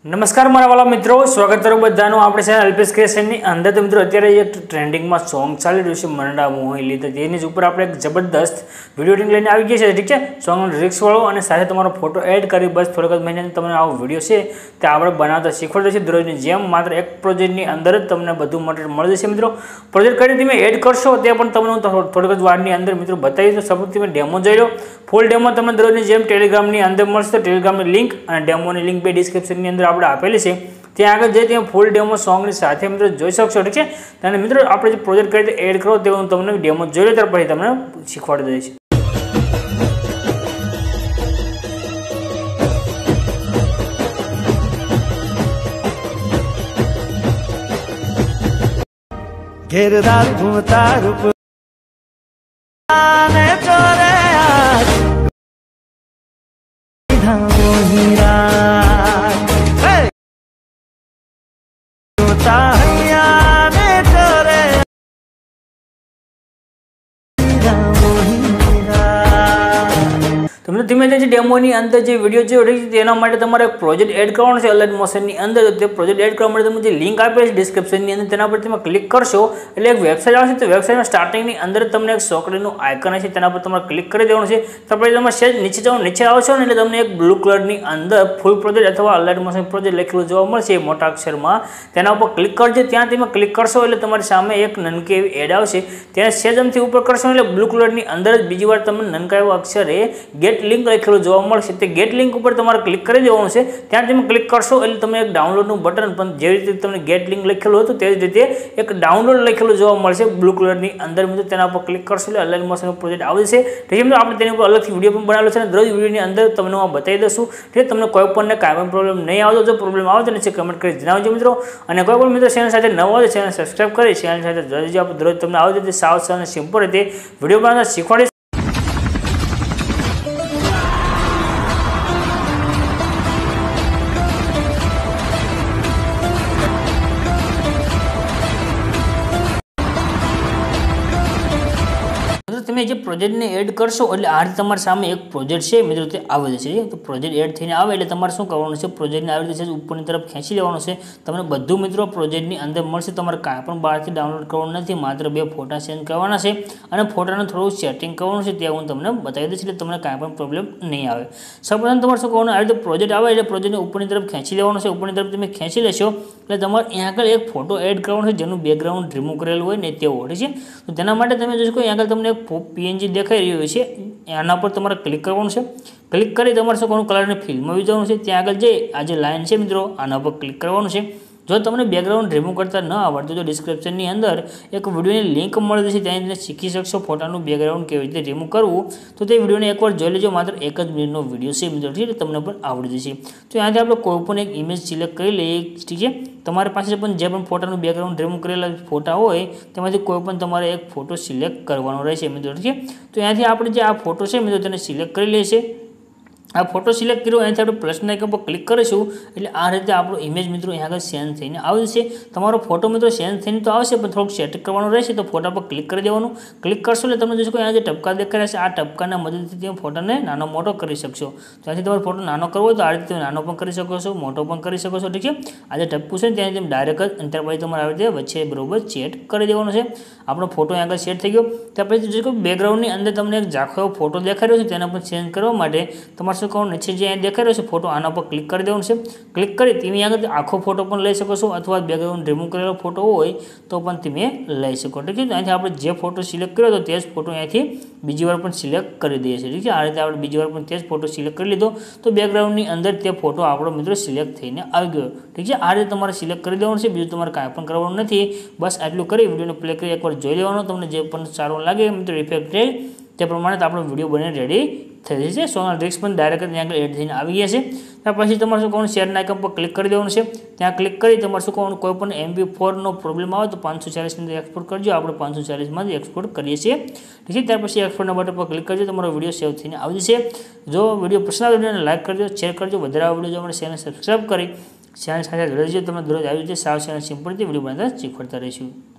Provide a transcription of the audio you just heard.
नमस्कार मारा वाला मित्रों, स्वागत करो बधानु આપણે ચેનલ અલ્પેશ ક્રિએશનની અંદર। તો મિત્રો અત્યારે એક ટ્રેન્ડિંગમાં સોંગ ચાલી રહ્યું છે મરડા મોહી લીધા, તેની ઉપર આપણે એક જબરદસ્ત વિડિયો લિંક લઈને આવી ગયા છે। ઠીક છે, સોંગનો લિરિક્સ વાળો અને સાથે તમારો ફોટો એડ કરી બસ થોડોક જ મહિનાનો તમને આવો વિડિયો છે તે આપણે બનાવતા શીખવાડે છે દરરોજની જેમ। માત્ર એક પ્રોજેક્ટની અંદર જ તમને બધું મટીરીયલ મળી જશે મિત્રો। પ્રોજેક્ટ કરીને તમે એડ કરશો તે પણ તમને થોડોક જ વારની અંદર મિત્રો બતાવી દઉં। સપોઝ તમે ડેમો જોઈ લો, ફૂલ ડેમો તમને દરરોજની જેમ ટેલિગ્રામની અંદર મળશે। ટેલિગ્રામની લિંક અને ડેમોની લિંક બે ડિસ્ક્રિપ્શનની અંદર આપણે આપેલી છે, ત્યાં આગળ જઈ ત્યાં ફૂલ ડેમો સોંગની સાથે મિત્રો જોઈ શકશો। ઠીક છે, અને મિત્રો આપણે જે પ્રોજેક્ટ કરી એડ કરો તે હું તમને ડેમો જોઈ લો ત્યાર પછી તમને શીખવાડી દઈશ। घेरदार घूमता रूप आने चोरे आज धामो हीरा घूमता आने चोरे धामो हीरा। तो मतलब धीमे धीमे डेमोनी अंदर जो वीडियो जो तेना माटे तमारे एक प्रोजेक्ट एड करवानो छे अलाइट मोशननी अंदर। तो ते प्रोजेक्ट एड करवा माटे तमे जे लिंक आपे छे डिस्क्रिप्शननी अंदर तेना पर तमे क्लिक करशो એટલે એક વેબસાઈટ આવશે। તો વેબસાઈટમાં સ્ટાર્ટિંગની અંદર તમને એક સોકડીનું આઇકન હશે, તેના પર તમારે ક્લિક કરી દેવાનું છે। તો પછી તમે સેજ નીચે જાઓ, નીચે આવશો ને એટલે તમને એક બ્લુ કલરની અંદર ફૂલ પ્રોજેક્ટ અથવા અલાઇટ મોશન પ્રોજેક્ટ લખેલું જોવા મળશે મોટા અક્ષરમાં, તેના ઉપર ક્લિક કરજો। ત્યાં તમે ક્લિક કરશો એટલે તમારી સામે એક નનકી એવી એડ આવશે, તેને સેજ અમથી ઉપર કરશો એટલે બ્લુ કલરની અંદર જ બીજી વાર તમને નનકા એવો અક્ષરે ગેટ લિંક લખેલું જોવા મળશે। તે ગેટ લિંક ઉપર તમારે ક્લિક કરી દેવાનું છે। ત્યાં તમે ક્લિક કરશો એટલે તમે એક ડાઉનલોડનું બટન પણ જે રીતે તમને ગેટ લિંક લખેલું હતું તે જ રીતે એક ડાઉનલોડ લખેલું જોવા મળશે બ્લુ કલરની અંદર મિત્રો। તેના પર ક્લિક કરશો એટલે અલાઇન મોશન પ્રોજેક્ટ આવે છે। ઠીક છે, આપણે તેની ઉપર અલગથી વિડીયો પણ બનાવેલો છે અને દરેક વિડીયોની અંદર તમને હું બતાવી દઉં છું। ઠીક છે, તમને કોઈ પણ કાંઈ પણ પ્રોબ્લેમ નહીં આવતો, જો પ્રોબ્લેમ આવે તો નીચે કમેન્ટ કરી જણાવજો મિત્રો। અને કોઈ પણ મિત્રો ચેનલ સાથે નવો હોય ચેનલ સબસ્ક્રાઇબ કરી ચેનલ સાથે જોડજો। આપણે દરરોજ તમને આવી રીતે સાવ સરળ અને સિમ્પલ રીતે વિડીયો બનાવતા શીખવાડીશ। તમે જે પ્રોજેક્ટને એડ કરશો એટલે આ રીતે તમારી સામે એક પ્રોજેક્ટ છે મિત્રો તે આવી જશે। તો પ્રોજેક્ટ એડ થઈને આવે એટલે તમારે શું કરવાનું છે, પ્રોજેક્ટને આવી રીતે ઉપરની તરફ ખેંચી લેવાનું છે। તમને બધું મિત્રો પ્રોજેક્ટની અંદર મળશે, તમારે કાંઈ પણ બહારથી ડાઉનલોડ કરવાનું નથી, માત્ર બે ફોટા સેન્ડ કરવાના છે અને ફોટાનું થોડું સેટિંગ કરવાનું છે, ત્યાં હું તમને બતાવી દઈશ એટલે તમને કાંઈ પણ પ્રોબ્લેમ નહીં આવે। સૌપ્રથમ તમારે શું કરવાનું, આવી રીતે પ્રોજેક્ટ આવે એટલે પ્રોજેક્ટને ઉપરની તરફ ખેંચી લેવાનું છે। ઉપરની તરફ તમે ખેંચી લેશો એટલે તમારે અહીંયા આગળ એક ફોટો એડ કરવાનો છે જેનું બેકગ્રાઉન્ડ રિમૂવ કરેલું હોય ને તેવો હોય છે। તો તેના માટે તમે જોશો અહીંયા આગળ તમને એક પીએનજી દેખાઈ રહ્યું છે, આના પર તમારે ક્લિક કરવાનું છે। ક્લિક કરી તમારે શું કરવાનું, કલરની ફિલ્મમાં જવાનું છે, ત્યાં આગળ જઈ આ જે લાઇન છે મિત્રો આના પર ક્લિક કરવાનું છે। જો તમને બેકગ્રાઉન્ડ રિમૂવ કરતા ન આવડતું તો ડિસ્ક્રિપ્શનની અંદર એક વિડીયોની લિંક મળી જશે, ત્યાં તમે શીખી શકશો ફોટાનું બેકગ્રાઉન્ડ કેવી રીતે રિમૂવ કરવું। તો તે વિડીયોને એકવાર જોઈ લેજો, માત્ર 1 જ મિનિટનો વિડીયો છે મિત્રો, ઠીક છે, તમને પણ આવડી જશે। તો ત્યાંથી આપણે કોઈ પણ એક ઇમેજ સિલેક્ટ કરી લઈએ। ઠીક છે, તમારી પાસે પણ જે પણ ફોટાનું બેકગ્રાઉન્ડ રિમૂવ કરેલા ફોટા હોય તેમાંથી કોઈ પણ તમારે એક ફોટો સિલેક્ટ કરવાનો રહેશે મિત્રો। ઠીક છે, તો ત્યાંથી આપણે જે આ ફોટો છે મિત્રો તેને સિલેક્ટ કરી લઈશું। આ ફોટો સિલેક્ટ કર્યો અહીંથી આપણે પ્લસના આઇકન પર ક્લિક કરીશું એટલે આ રીતે આપણો ઇમેજ મિત્રો અહીંયા આગળ સેન્ડ થઈને આવશે। તમારો ફોટો મિત્રો સેન્ડ થઈને તો આવશે પણ થોડુંક સેટ કરવાનું રહેશે, તો ફોટા પર ક્લિક કરી દેવાનું। ક્લિક કરશો એટલે તમે જોશો કે અહીંયા જે ટપકા દેખાઈ રહ્યા છે આ ટપકાના મદદથી તમે ફોટાને નાનો મોટો કરી શકશો। તો અહીંથી તમારો ફોટો નાનો કરવો હોય તો આ રીતે તમે નાનો પણ કરી શકો છો, મોટો પણ કરી શકો છો। ઠીક છે, આ જે ટપકું છે ત્યાંથી તમે ડાયરેક્ટ જ અંતર પછી તમારે આવી રીતે વચ્ચે બરોબર સેટ કરી દેવાનો છે। આપણો ફોટો અહીંયા આગળ સેટ થઈ ગયો। ત્યાર પછી જોશો કે બેકગ્રાઉન્ડની અંદર તમને એક ઝાંખો એવો ફોટો દેખાઈ રહ્યો છે, તેના પર ચેન્જ કરવા માટે તમારે શું કરવાનું, નીચે જે અહીં દેખાઈ રહ્યો છે ફોટો આના પર ક્લિક કરી દેવાનું છે। ક્લિક કરી તમે આગળ આખો ફોટો પણ લઈ શકો છો અથવા બેકગ્રાઉન્ડ રિમૂવ કરેલો ફોટો હોય તો પણ તમે લઈ શકો। ઠીક છે, અહીંથી આપણે જે ફોટો સિલેક્ટ કર્યો હતો તે જ ફોટો અહીંથી બીજી વાર પણ સિલેક્ટ કરી દઈએ છીએ। ઠીક છે, આ રીતે આપણે બીજી વાર પણ તે જ ફોટો સિલેક્ટ કરી લીધો તો બેકગ્રાઉન્ડની અંદર તે ફોટો આપણો મિત્રો સિલેક્ટ થઈને આવી ગયો। ઠીક છે, આ રીતે તમારે સિલેક્ટ કરી દેવાનું છે, બીજું તમારે કાંઈ પણ કરવાનું નથી। બસ આટલું કરી વિડીયોને પ્લે કરી એકવાર જોઈ લેવાનો, તમને જે પણ સારું લાગે મિત્રો ઇફેક્ટ રહે તે પ્રમાણે આપણો વિડીયો બને રેડી થઈ જશે। સોંગના લિરિક્સ પણ ડાયરેક્ટ ત્યાં આગળ એડ થઈને આવી ગયા છે। ત્યાર પછી તમારે શું કરવાનું, શેરના આઇકન પર ક્લિક કરી દેવાનું છે। ત્યાં ક્લિક કરી તમારે શું કરવાનું, કોઈ પણ MP4નો પ્રોબ્લેમ આવે તો 540 ની એક્સપોર્ટ કરજો, આપણે 540 એક્સપોર્ટ કરીએ છીએ। ઠીક છે, ત્યાર પછી એક્સપોર્ટના બટન પર ક્લિક કરજો, તમારો વિડીયો સેવ થઈને આવી જશે। જો વિડીયો પસંદ આવે તો લાઈક કરજો, શેર કરજો, વધારે વિડીયો અમારી ચેનલ સબસ્ક્રાઈબ કરી ચેનલ સાથે જોડાઈ જજો। તમને દરરોજ આવી રીતે સાવ સિમ્પલ રીતે વિડીયો બનાવતા શીખવાડતા રહીશું।